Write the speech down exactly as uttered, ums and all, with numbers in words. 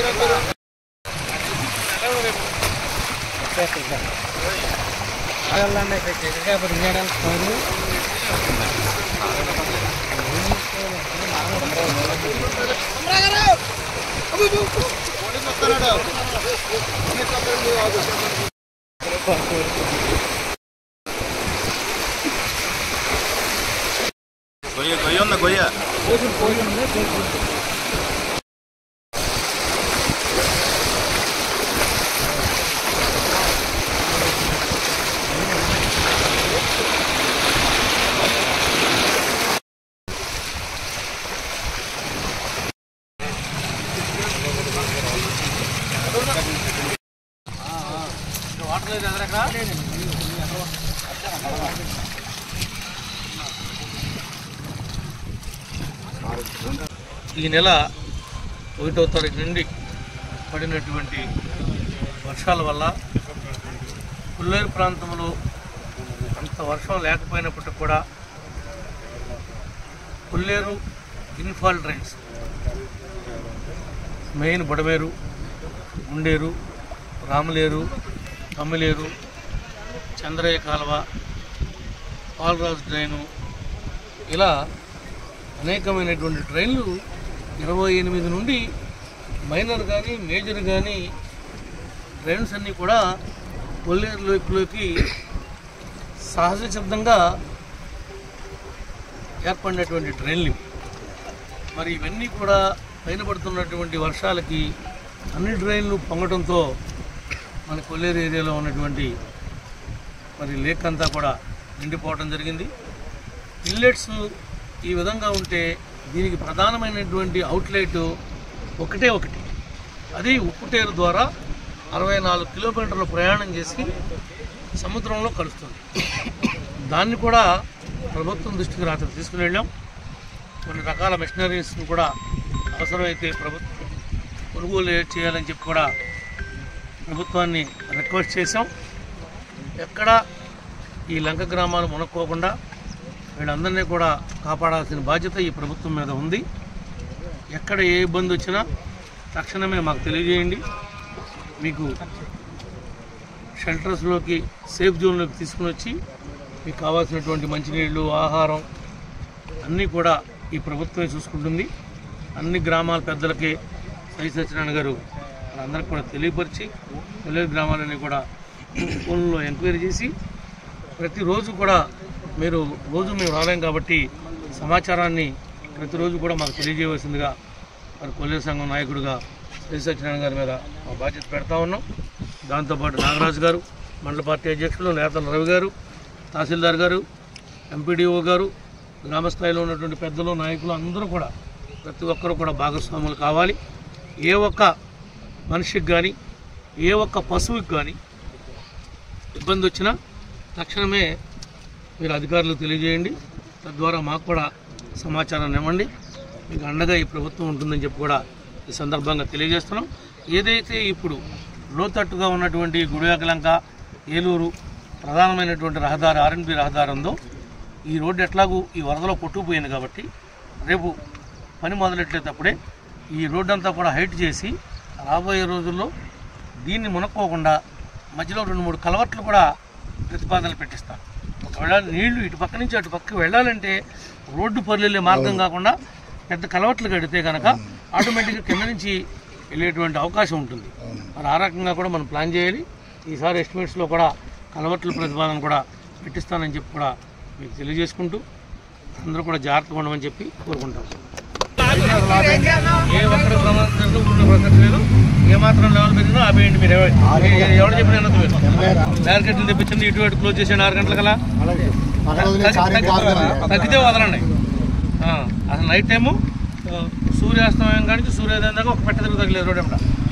Goya, goya onda goya. ఈ నెల ఒకటో తారీఖు నుండి పడినటువంటి వర్షాల వల్ల పుల్లేరు ప్రాంతంలో అంత వర్షం లేకపోయినప్పటికీ కూడా Pulleru infall drains main Budameru, Underu, Ramaleru, Tammileru, Chandraiah కాలువ, పాలరాజు డ్రైను ఇలా అనేకమైనటువంటి డ్రైన్లు ఇరవై ఎనిమిది నుండి మైనర్ కానీ మేజర్ కానీ డ్రైన్స్ అన్నీ కూడా పుల్లేరు లోకి సహజ సిద్ధంగా ఏర్పడినటువంటి డ్రైన్లు. మరి ఇవన్నీ కూడా పైన పడుతున్నటువంటి వర్షాలకి అన్ని డ్రైన్లు పొంగడంతో మన కొల్లేరు ఏరియాలో ఉన్నటువంటి మరి లేక్ అంతా కూడా నిండిపోవడం జరిగింది. ఇన్లెట్స్ ఈ విధంగా ఉంటే దీనికి ప్రధానమైనటువంటి అవుట్లెట్ ఒకటే ఒకటి, అది ఉప్పుటేరు ద్వారా అరవై నాలుగు కిలోమీటర్లు ప్రయాణం చేసి సముద్రంలో కలుస్తుంది. దాన్ని కూడా ప్రభుత్వం దృష్టికి రాత్రి తీసుకుని వెళ్ళాం. కొన్ని రకాల మెషినరీస్ని కూడా అవసరమైతే ప్రభుత్వం కొనుగోలు చేయాలని చెప్పి కూడా ప్రభుత్వాన్ని రిక్వెస్ట్ చేశాం. ఎక్కడ ఈ లంక గ్రామాలు మునక్కోకుండా వీళ్ళందరినీ కూడా కాపాడాల్సిన బాధ్యత ఈ ప్రభుత్వం మీద ఉంది. ఎక్కడ ఏ ఇబ్బంది వచ్చినా తక్షణమే మాకు తెలియజేయండి. మీకు షెల్టర్స్లోకి, సేఫ్ జోన్లోకి తీసుకుని వచ్చి మీకు కావాల్సినటువంటి మంచినీళ్ళు, ఆహారం అన్నీ కూడా ఈ ప్రభుత్వమే చూసుకుంటుంది. అన్ని గ్రామాల పెద్దలకి సై సత్యనారాయణ గారు అందరికి కూడా తెలియపరిచి కొల్లేరు గ్రామాలన్నీ కూడా ఫోన్లో ఎంక్వైరీ చేసి ప్రతిరోజు కూడా మీరు రోజు మేము రాలేం కాబట్టి సమాచారాన్ని ప్రతిరోజు కూడా మాకు తెలియజేయవలసిందిగా మరి కొల్లేరు సంఘం నాయకుడిగా సై సత్యనారాయణ గారి మీద మా బాధ్యత పెడతా ఉన్నాం. దాంతోపాటు నాగరాజు గారు, మండల పార్టీ అధ్యక్షులు నేతల రవి గారు, తహసీల్దార్ గారు, ఎంపీడీఓ గారు, గ్రామస్థాయిలో ఉన్నటువంటి పెద్దలు, నాయకులు అందరూ కూడా ప్రతి ఒక్కరూ కూడా భాగస్వాములు కావాలి. ఏ ఒక్క మనిషికి కానీ ఏ ఒక్క పశువుకి కానీ ఇబ్బంది వచ్చినా తక్షణమే మీరు అధికారులు తెలియజేయండి. తద్వారా మాకు కూడా సమాచారాన్ని ఇవ్వండి. మీకు అండగా ఈ ప్రభుత్వం ఉంటుందని చెప్పి కూడా ఈ సందర్భంగా తెలియజేస్తున్నాం. ఏదైతే ఇప్పుడు లోతట్టుగా ఉన్నటువంటి గుడివాకలంక, ఏలూరు ప్రధానమైనటువంటి రహదారి ఆర్ఎన్బి రహదారి ఉందో ఈ రోడ్డు ఎట్లాగూ ఈ వరదలో కొట్టుకుపోయింది కాబట్టి రేపు పని మొదలెట్టేటప్పుడే ఈ రోడ్డు అంతా కూడా హైట్ చేసి రాబోయే రోజుల్లో దీన్ని మునక్కోకుండా మధ్యలో రెండు మూడు కలవట్లు కూడా ప్రతిపాదనలు పెట్టిస్తాం. ఒకవేళ నీళ్లు ఇటు పక్క నుంచి అటు పక్కకి వెళ్ళాలంటే రోడ్డు పర్లెళ్ళే మార్గం కాకుండా పెద్ద కలవట్లు కడితే కనుక ఆటోమేటిక్గా కింద నుంచి వెళ్ళేటువంటి అవకాశం ఉంటుంది. మరి ఆ రకంగా కూడా మనం ప్లాన్ చేయాలి. ఈసారి ఎస్టిమేట్స్లో కూడా కలవట్ల ప్రతిపాదన కూడా పెట్టిస్తానని చెప్పి కూడా మీకు తెలియజేసుకుంటూ అందరూ కూడా జాగ్రత్తగా ఉండమని చెప్పి కోరుకుంటాం. ఏ ఒక్కరి ప్రమాదం ఊళ్ళో ప్రసక్తి లేదు. ఏమాత్రం లెవెల్ పెరిగినా ఆపేయండి. మీరు ఎవరు చెప్పిన ఎన్నో బ్యారికేట్లు తెప్పించండి, ఇటు అటు క్లోజ్ చేసేయండి ఆరు గంటల కల్లా. తగ్గితే వదలండి. అసలు నైట్ టైము సూర్యాస్తమయం కానీ సూర్యోదయం దాకా ఒక పెట్ట తిరుగు తగ్గలేదు రోడ్